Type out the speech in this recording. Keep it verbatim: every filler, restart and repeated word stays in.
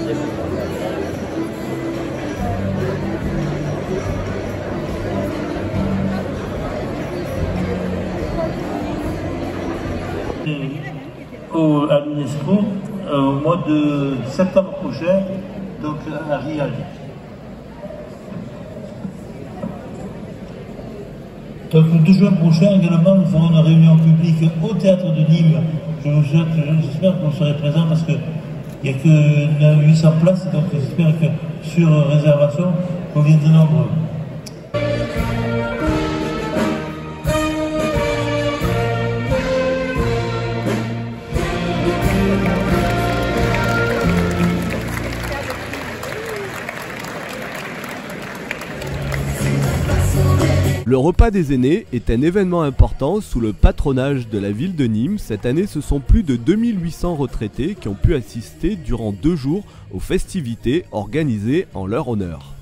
Au, à l'UNESCO au mois de septembre prochain, donc à Riyad. Donc le deux juin prochain également, nous ferons une réunion publique au théâtre de Nîmes. Je vous souhaite, j'espère que vous serez présents parce qu'il n'y a que huit cents places, donc j'espère que sur réservation, vous viendrez nombreux. Le repas des aînés est un événement important sous le patronage de la ville de Nîmes. Cette année, ce sont plus de deux mille huit cents retraités qui ont pu assister durant deux jours aux festivités organisées en leur honneur.